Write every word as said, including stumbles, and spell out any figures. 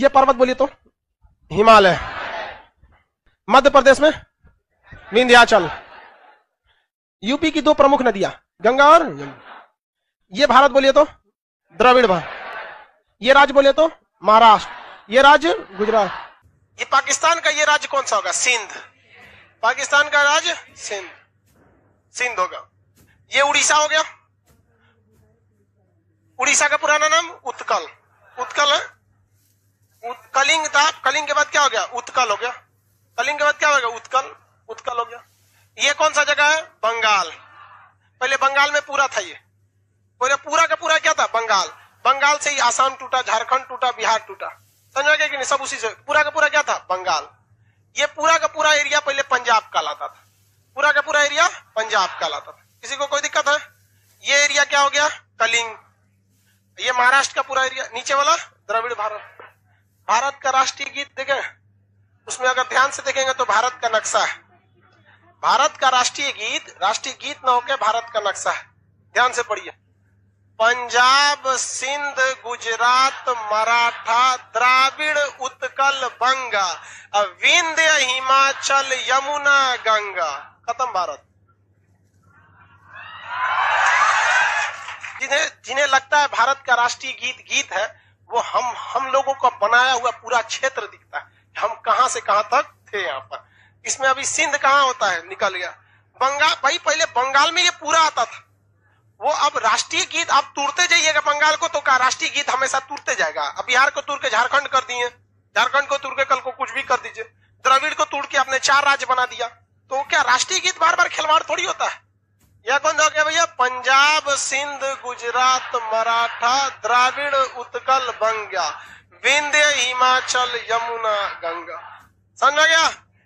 ये पर्वत बोलिए तो हिमालय। मध्य प्रदेश में विंध्याचल। यूपी की दो प्रमुख नदियां गंगा और यमुना। ये भारत बोलिए तो द्रविड़ भारत। ये राज्य बोलिए तो महाराष्ट्र। ये राज्य गुजरात। ये पाकिस्तान का ये राज्य कौन सा होगा? सिंध। पाकिस्तान का राज्य सिंध, सिंध होगा। ये उड़ीसा हो गया। उड़ीसा का पुराना नाम उत्कल। उत्कल है। उत, कलिंग था, कलिंग के बाद क्या हो गया? उत्कल हो गया। कलिंग के बाद क्या हो गया? उत्कल। उत्कल हो गया। ये कौन सा जगह है? बंगाल। पहले बंगाल में पूरा था, ये पूरा पूरा का पूरा क्या था? बंगाल। बंगाल से ही आसाम टूटा, झारखंड टूटा, बिहार टूटा। समझ गए कि नहीं? सब उसी से पूरा का पूरा क्या था? बंगाल। ये पूरा का पूरा एरिया पहले पंजाब कहलाता था। पूरा का पूरा एरिया पंजाब कहलाता था। किसी को कोई दिक्कत है? ये एरिया क्या हो गया? कलिंग। ये महाराष्ट्र का पूरा एरिया। नीचे वाला द्रविड़ भारत। भारत का राष्ट्रीय गीत देखें, उसमें अगर ध्यान से देखेंगे तो भारत का नक्शा है। भारत का राष्ट्रीय गीत, राष्ट्रीय गीत न होकर भारत का नक्शा है। ध्यान से पढ़िए। पंजाब, सिंध, गुजरात, मराठा, द्राविड़, उत्कल, बंगा, विंध्य, हिमाचल, यमुना, गंगा। खत्म भारत। जिन्हें जिन्हें लगता है भारत का राष्ट्रीय गीत गीत है, वो हम हम लोगों का बनाया हुआ पूरा क्षेत्र दिखता है। हम कहां से कहां तक थे यहाँ पर। इसमें अभी सिंध कहां होता है? निकल गया। बंगाल, भाई पहले बंगाल में ये पूरा आता था। वो अब राष्ट्रीय गीत आप तोड़ते जाइएगा बंगाल को, तो का राष्ट्रीय गीत हमेशा टूटते जाएगा। अब बिहार को तोड़ के झारखंड कर दिए, झारखंड को तोड़ के कल को कुछ भी कर दीजिए। द्रविड़ को तोड़ के आपने चार राज्य बना दिया, तो क्या राष्ट्रीय गीत बार बार खिलवाड़ थोड़ी होता है? यह कौन हो गया भैया? पंजाब, सिंध, गुजरात, मराठा, द्राविड़, उत्कल, बंगा, विंध्य, हिमाचल, यमुना, गंगा। समझ गया?